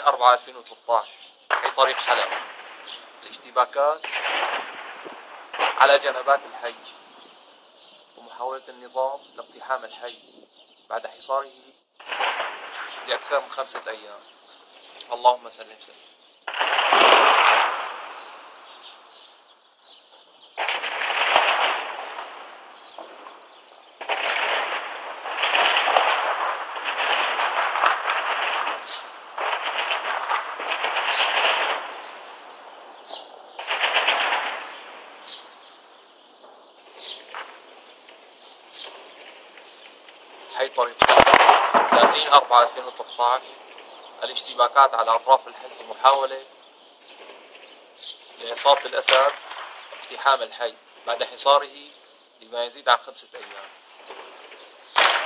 30/4/2013 حي طريق حلب. الاشتباكات على جنبات الحي ومحاولة النظام لاقتحام الحي بعد حصاره لأكثر من 5 أيام. اللهم سلم سلم. حي طريق 30/4/2013 الاشتباكات على أطراف الحي ومحاولة لعصابة الأسد اقتحام الحي بعد حصاره لما يزيد عن 5 أيام.